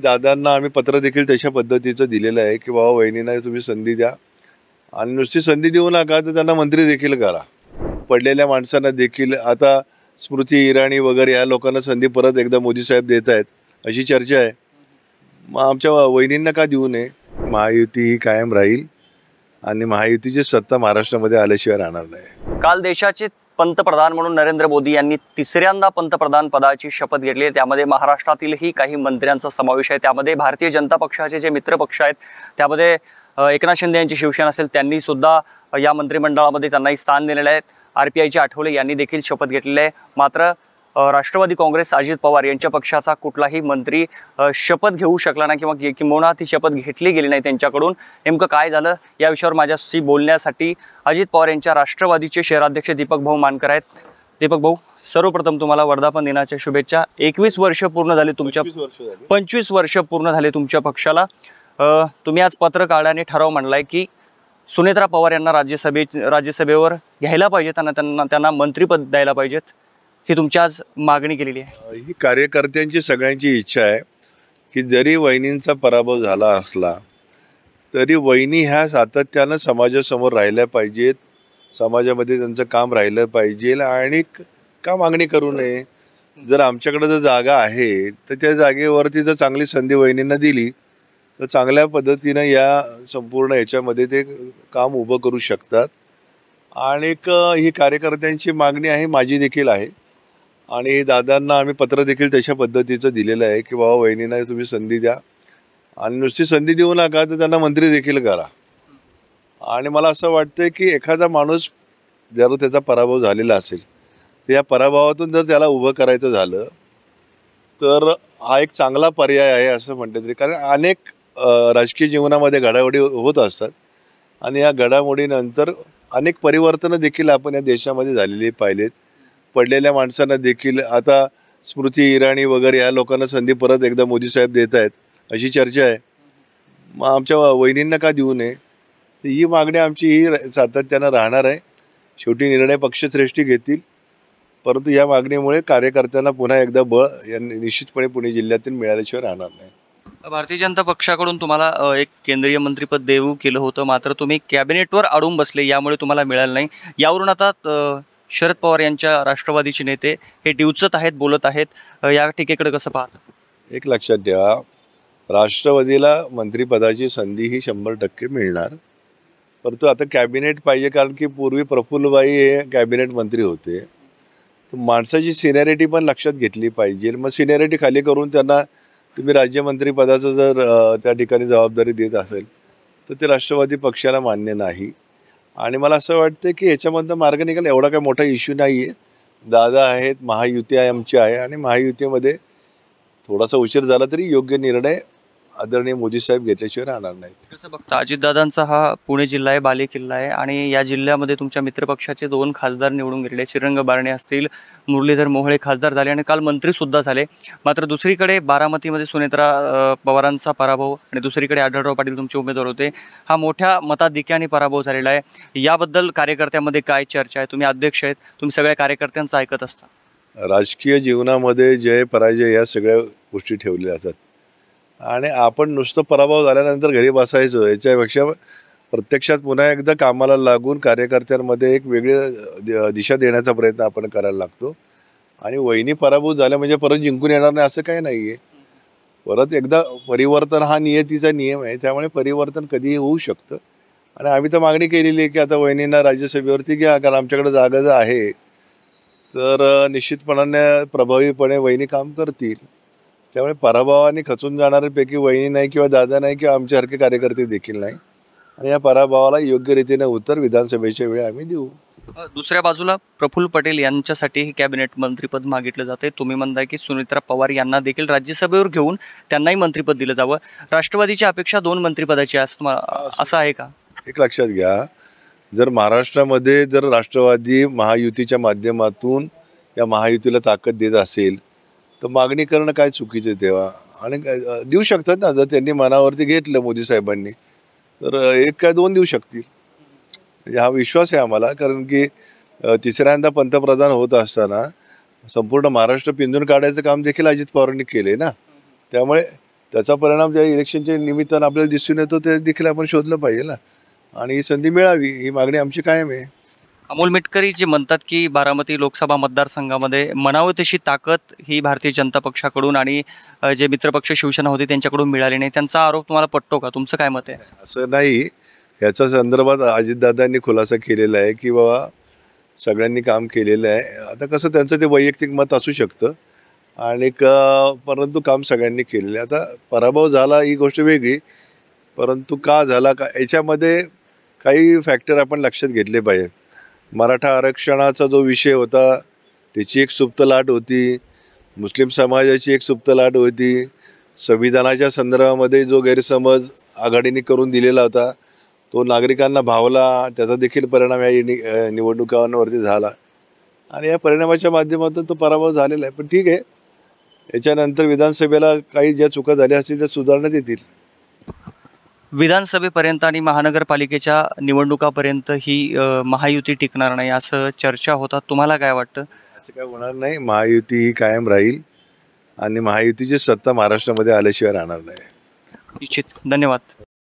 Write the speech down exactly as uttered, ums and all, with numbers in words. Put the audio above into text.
दादांना आम्ही पत्र देखील तशा पद्धतीचं दिलेलं आहे की बाबा वहिनींना तुम्ही संधी द्या आणि नुसती संधी देऊ नका तर त्यांना मंत्री देखील करा. पडलेल्या माणसांना देखील आता स्मृती इराणी वगैरे या लोकांना संधी परत एकदा मोदी साहेब देत आहेत अशी चर्चा आहे. मग आमच्या वहिनींना का देऊ नये? महायुती ही कायम राहील आणि महायुतीची सत्ता महाराष्ट्रामध्ये आल्याशिवाय राहणार नाही. काल देशाचे पंतप्रधान म्हणून नरेंद्र मोदी यांनी तिसऱ्यांदा पंतप्रधान पदाची शपथ घेतली आहे. त्यामध्ये महाराष्ट्रातीलही काही मंत्र्यांचा समावेश आहे. त्यामध्ये भारतीय जनता पक्षाचे जे मित्र पक्ष आहेत त्यामध्ये एकनाथ शिंदे यांची शिवसेना असेल त्यांनी सुद्धा या मंत्रिमंडळामध्ये त्यांनाही स्थान दिलेले आहेत. आर पी आयचे आठवले यांनी देखील शपथ घेतलेली आहे. मात्र राष्ट्रवादी काँग्रेस अजित पवार यांच्या पक्षाचा कुठलाही मंत्री शपथ घेऊ शकला नाही किंवा किंबहुना ती शपथ घेतली गेली नाही त्यांच्याकडून. नेमकं काय झालं या विषयावर माझ्याशी बोलण्यासाठी अजित पवार यांच्या राष्ट्रवादीचे शहराध्यक्ष दीपक भाऊ मानकर आहेत. दीपक भाऊ, सर्वप्रथम तुम्हाला वर्धापन दिनाच्या शुभेच्छा. एकवीस वर्ष पूर्ण झाले तुमच्या पंचवीस वर्ष पूर्ण झाले तुमच्या पक्षाला. तुम्ही आज पत्रकाराने ठराव मांडलाय की सुनेत्रा पवार यांना राज्यसभे राज्यसभेवर घ्यायला पाहिजे, त्यांना त्यांना त्यांना मंत्रिपद द्यायला पाहिजेत, ही तुमची आज मागणी केलेली आहे. ही कार्यकर्त्यांची सगळ्यांची इच्छा आहे की जरी वहिनींचा पराभव झाला असला तरी वहिनी ह्या सातत्यानं समाजासमोर राहिल्या पाहिजेत, समाजामध्ये त्यांचं काम राहिलं पाहिजे आणि का मागणी करू नये. जर आमच्याकडे जर जागा आहे तर त्या जागेवरती जर चांगली संधी वहिनींना दिली तर चांगल्या पद्धतीनं या संपूर्ण याच्यामध्ये ते काम उभं करू शकतात. आणि ही कार्यकर्त्यांची मागणी आहे, माझी देखील आहे. आणि दादांना आम्ही पत्र देखील तशा पद्धतीचं दिलेलं आहे की बाबा वहिनींना तुम्ही संधी द्या आणि नुसती संधी देऊ नका तर त्यांना मंत्री देखील करा. आणि मला असं वाटतं की एखादा माणूस जर त्याचा पराभव झालेला असेल तर या पराभवातून जर त्याला उभं करायचं झालं तर हा एक चांगला पर्याय आहे असं म्हणते तरी. कारण अनेक राजकीय जीवनामध्ये घडामोडी होत असतात आणि या घडामोडीनंतर अनेक परिवर्तनं देखील आपण या देशामध्ये झालेली पाहिलेत. पडलेल्या माणसांना देखील आता स्मृती इराणी वगैरे या लोकांना संधी परत एकदा मोदी साहेब देत आहेत अशी चर्चा आहे. मग आमच्या वहिनींना का देऊ नये? तर ही मागणी आमची ही सातत्यानं राहणार आहे. शेवटी निर्णय पक्षश्रेष्ठी घेतील, परंतु या मागणीमुळे कार्यकर्त्यांना पुन्हा एकदा बळ या निश्चितपणे पुणे जिल्ह्यातील मिळाल्याशिवाय राहणार नाही. भारतीय जनता पक्षाकडून तुम्हाला एक केंद्रीय मंत्रिपद देऊ केलं होतं, मात्र तुम्ही कॅबिनेटवर अडून बसले, यामुळे तुम्हाला मिळालं नाही. यावरून आता शरद पवार यांच्या राष्ट्रवादीचे नेते हे डिवचत आहेत, बोलत आहेत. या टीकेकडे कसं पाहता? एक लक्षात ठेवा, राष्ट्रवादीला मंत्रिपदाची संधी ही शंभर टक्के मिळणार, परंतु आता कॅबिनेट पाहिजे. कारण की पूर्वी प्रफुल्लबाई हे कॅबिनेट मंत्री होते, तर माणसाची सिनियरिटी पण लक्षात घेतली पाहिजे. मग सिनियरिटी खाली करून त्यांना तुम्ही राज्यमंत्रीपदाचं जर त्या ठिकाणी जबाबदारी देत असेल तर ते राष्ट्रवादी पक्षाला मान्य नाही. आणि मला असं वाटतं की याच्यामधनं मार्ग निघाला. एवढा काही मोठा इश्यू नाही आहे. दादा आहेत, महायुती आहे आमची आहे आणि महायुतीमध्ये थोडासा उशीर झाला तरी योग्य निर्णय आदरणीय मोदी साहेब घेतल्याशिवाय राहणार नाही. कसं बघता, अजितदादांचा हा पुणे जिल्हा आहे, बाले किल्ला आहे आणि या जिल्ह्यामध्ये तुमच्या मित्रपक्षाचे दोन खासदार निवडून गेलेले, श्रीरंग बारणे असतील, मुरलीधर मोहोळे खासदार झाले आणि काल मंत्रीसुद्धा झाले. मात्र दुसरीकडे बारामतीमध्ये सुनेत्रा पवारांचा पराभव आणि दुसरीकडे आढळराव पाटील तुमचे उमेदवार होते. हा मोठ्या मताधिक्याने पराभव झालेला आहे. याबद्दल कार्यकर्त्यामध्ये काय चर्चा आहे? तुम्ही अध्यक्ष आहेत, तुम्ही सगळ्या कार्यकर्त्यांचं ऐकत असता. राजकीय जीवनामध्ये जय पराजय या सगळ्या गोष्टी ठेवल्या जातात आणि आपण नुसतं पराभव झाल्यानंतर घरी बसायचं, याच्यापेक्षा प्रत्यक्षात पुन्हा एकदा कामाला लागून कार्यकर्त्यांमध्ये एक वेगळी दिशा देण्याचा प्रयत्न आपण करायला लागतो. आणि वहिनी पराभूत झाल्या म्हणजे परत जिंकून येणार नाही असं काही नाही आहे. परत एकदा परिवर्तन हा नियतीचा नियम आहे, त्यामुळे परिवर्तन कधीही होऊ शकतं. आणि आम्ही तर मागणी केलेली आहे की आता वहिनींना राज्यसभेवरती घ्या, कारण आमच्याकडे जागा जर आहे तर निश्चितपणाने प्रभावीपणे वहिनी काम करतील. त्यामुळे पराभवाने खचून जाणाऱ्यापैकी वहिनी नाही किंवा दादा नाही किंवा आमच्यासारखे कार्यकर्ते देखील नाही. आणि या पराभवाला योग्य रीतीने उत्तर विधानसभेच्या वेळी आम्ही देऊ. दुसऱ्या बाजूला प्रफुल्ल पटेल यांच्यासाठीही कॅबिनेट मंत्रिपद मागितलं जाते. तुम्ही म्हणताय की सुनेत्रा पवार यांना देखील राज्यसभेवर घेऊन त्यांनाही मंत्रिपद दिलं जावं. राष्ट्रवादीची अपेक्षा दोन मंत्रिपदाची असं असं आहे का? एक लक्षात घ्या, जर महाराष्ट्रामध्ये जर राष्ट्रवादी महायुतीच्या माध्यमातून या महायुतीला ताकद देत असेल तर मागणी करणं काय चुकीचं तेव्हा. आणि देऊ शकतात ना, जर त्यांनी मनावरती घेतलं मोदी साहेबांनी तर एक काय दोन देऊ शकतील. हा विश्वास आहे आम्हाला. कारण की तिसऱ्यांदा पंतप्रधान होत असताना संपूर्ण महाराष्ट्र पिंजून काढायचं काम देखील अजित पवारांनी केले ना. त्यामुळे त्याचा परिणाम ज्या इलेक्शनच्या निमित्तानं आपल्याला दिसून येतो ते देखील आपण शोधलं पाहिजे ना, आणि ही संधी मिळावी ही मागणी आमची कायम आहे. अमोल मिटकरी जे म्हणतात की बारामती लोकसभा मतदारसंघामध्ये म्हणावं तशी ताकद ही भारतीय जनता पक्षाकडून आणि अ, जे मित्रपक्ष शिवसेना होती त्यांच्याकडून मिळाली नाही, त्यांचा आरोप तुम्हाला पटतो का? तुमचं काय मत आहे? असं नाही, याच्या संदर्भात अजितदादांनी खुलासा केलेला आहे की बाबा सगळ्यांनी काम केलेलं आहे. आता कसं त्यांचं ते वैयक्तिक मत असू शकतं आणि क परंतु काम सगळ्यांनी केलेलं आहे. आता पराभव झाला ही गोष्ट वेगळी, परंतु का झाला का याच्यामध्ये काही फॅक्टर आपण लक्षात घेतले पाहिजे. मराठा आरक्षणाचा जो विषय होता त्याची एक सुप्त लाट होती, मुस्लिम समाजाची एक सुप्त लाट होती, संविधानाच्या संदर्भामध्ये जो गैरसमज आघाडीने करून दिलेला होता तो नागरिकांना भावला, त्याचा देखील परिणाम या नि निवडणुकांवरती झाला आणि या परिणामाच्या माध्यमातून तो पराभव झालेला आहे. पण ठीक आहे, याच्यानंतर विधानसभेला काही ज्या चुका झाल्या असतील त्या सुधारण्यात येतील. विधानसभेपर्यंत आणि महानगरपालिकेच्या निवडणुकापर्यंत ही अ, महायुती टिकणार नाही असं चर्चा होतात. तुम्हाला काय वाटतं? असं काय होणार नाही. महायुती ही कायम राहील आणि महायुतीची सत्ता महाराष्ट्रामध्ये आल्याशिवाय राहणार नाही. निश्चित. धन्यवाद.